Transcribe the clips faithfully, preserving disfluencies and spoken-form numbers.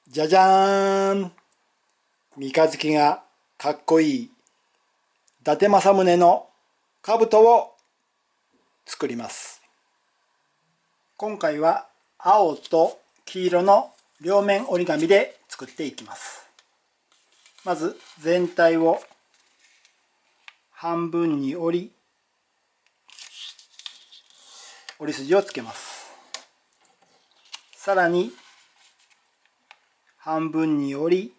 じゃじゃーん。三日月がかっこいい伊達政宗の兜を作ります。今回は青と黄色の両面折り紙で作っていきます。まず全体を半分に折り、折り筋をつけます。さらに半分に折り、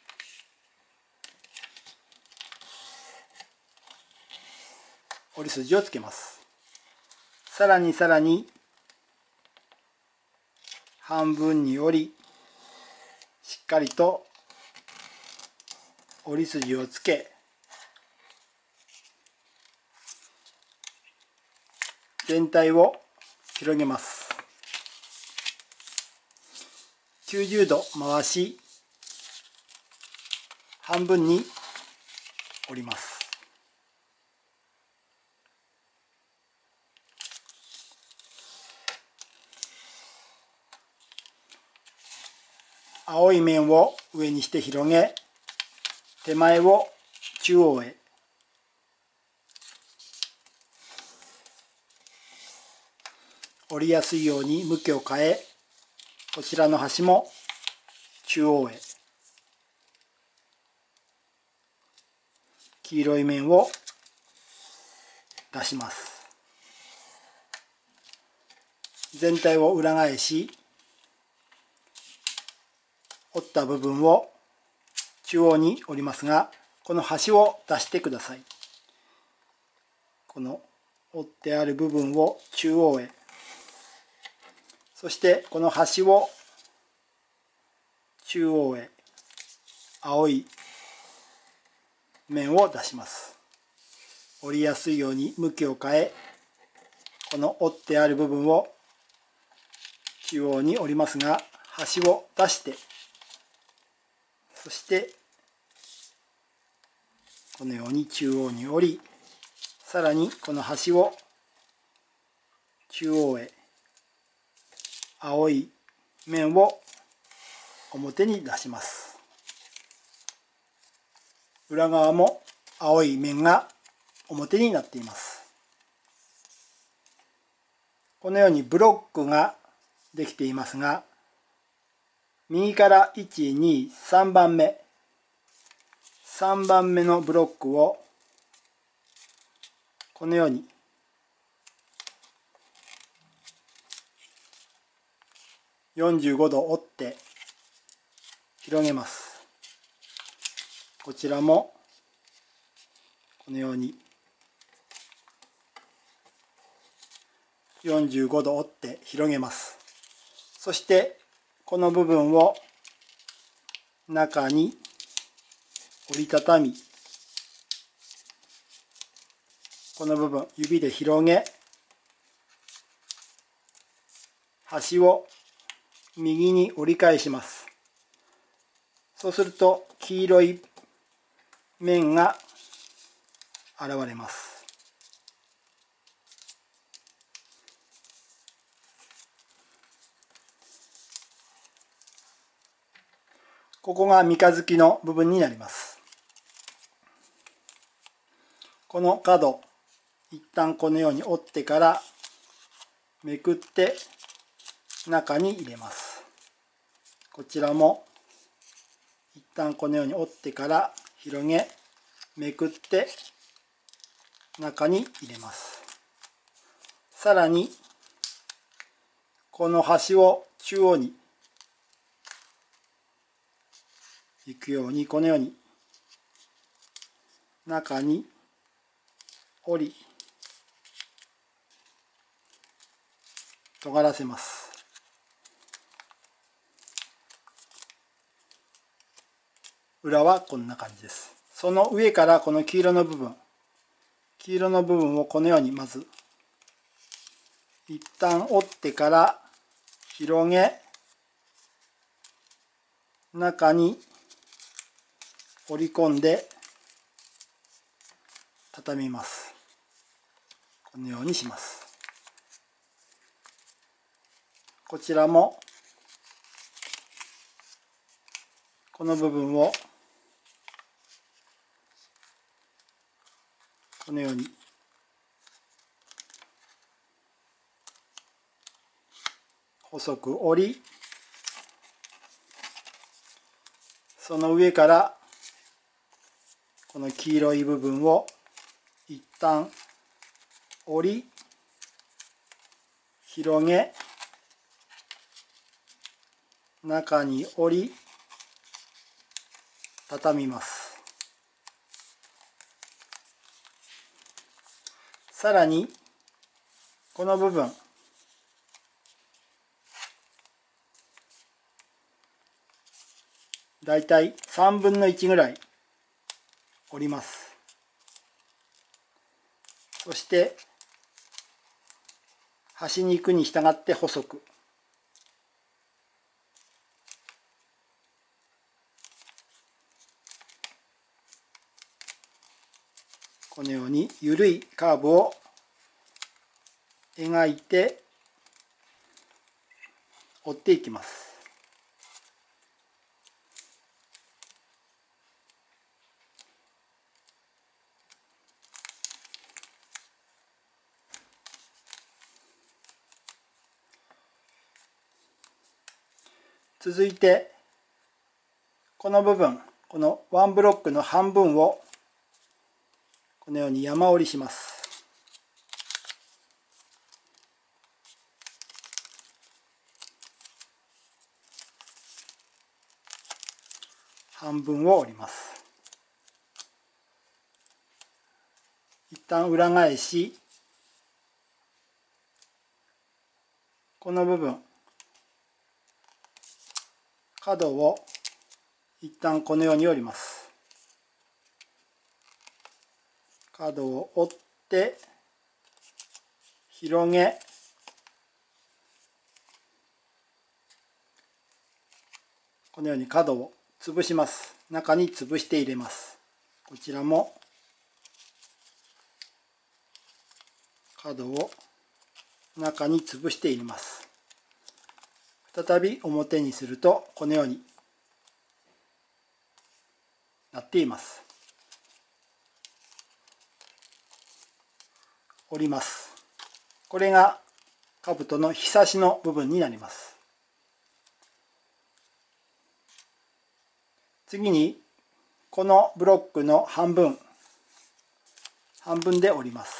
折り筋をつけます。さらにさらに半分に折り、しっかりと折り筋をつけ、全体を広げます。きゅうじゅうど回し、半分に折ります。青い面を上にして広げ、手前を中央へ、折りやすいように向きを変え、こちらの端も中央へ、黄色い面を出します。全体を裏返し、折った部分を中央に折りますが、この端を出してください。この折ってある部分を中央へ、そしてこの端を中央へ、青い面を出します。折りやすいように向きを変え、この折ってある部分を中央に折りますが、端を出して、そしてこのように中央に折り、さらにこの端を中央へ、青い面を表に出します。裏側も青い面が表になっています。このようにブロックができていますが、右からいち、に、さんばんめ、さんばんめのブロックをこのようによんじゅうごど折って広げます。こちらもこのようによんじゅうごど折って広げます。そしてこの部分を中に折りたたみ、この部分指で広げ、端を右に折り返します。そうすると黄色い面が現れます。ここが三日月の部分になります。この角、一旦このように折ってからめくって中に入れます。こちらも一旦このように折ってから広げ、めくって中に入れます。さらにこの端を中央に行くように、このように中に折り尖らせます。裏はこんな感じです。その上からこの黄色の部分、黄色の部分をこのようにまず一旦折ってから広げ、中に折り込んで畳みます。このようにします。こちらもこの部分をこのように細く折り、その上からこの黄色い部分を一旦折り、広げ、中に折り、畳みます。さらにこの部分、だいたいさんぶんのいちぐらい折ります。そして端に行くに従って細く、このように緩いカーブを描いて折っていきます。続いてこの部分、このワンブロックの半分をこのように山折りします。半分を折ります。一旦裏返し、この部分角を一旦このように折ります。角を折って広げ、このように角を潰します。中に潰して入れます。こちらも角を中に潰して入れます。再び表にするとこのようになっています。折ります。これが兜のひさしの部分になります。次にこのブロックの半分半分で折ります。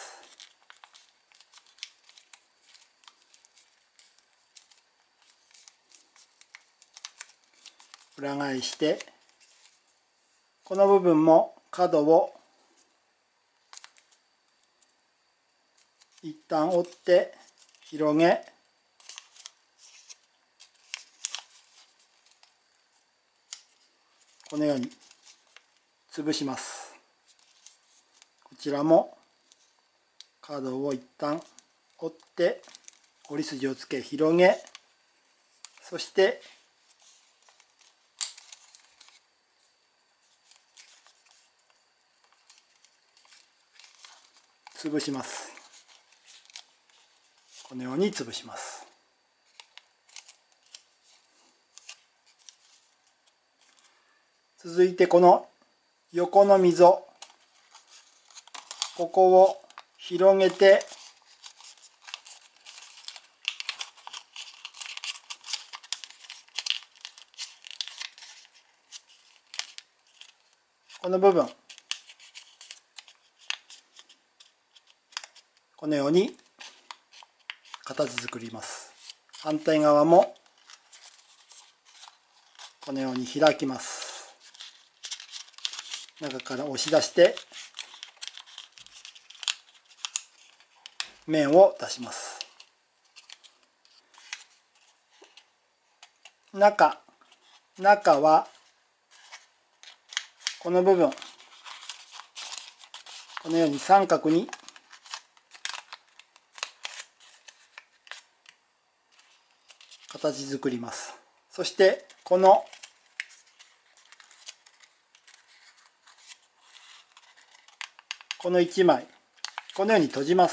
裏返してこの部分も角を一旦折って広げ、このように潰します。こちらも角を一旦折って折り筋をつけ広げ、そして潰します。このように潰します。続いてこの横の溝、ここを広げてこの部分、このように形作ります。反対側もこのように開きます。中から押し出して面を出します。中、中はこの部分、このように三角に形作ります。そしてこのこのいちまい、このように閉じます。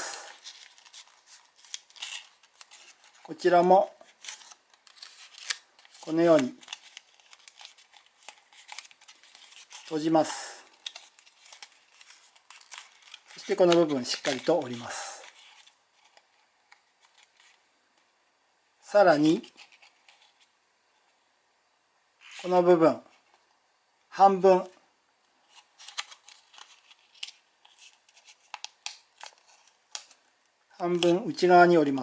こちらもこのように閉じます。そしてこの部分しっかりと折ります。さらにこの部分半分半分内側に折ります。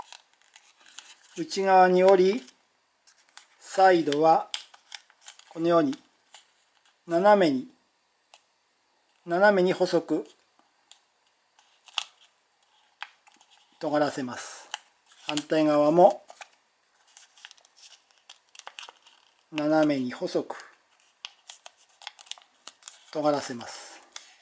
内側に折り、サイドはこのように斜めに斜めに細く尖らせます。反対側も斜めに細く尖らせます。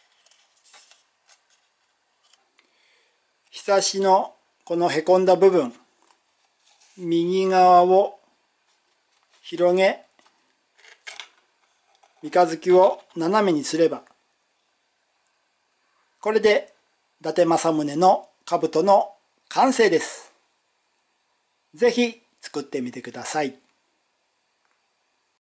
ひさしのこのへこんだ部分、右側を広げ、三日月を斜めにすれば、これで伊達政宗の兜の完成です。ぜひ作ってみてください。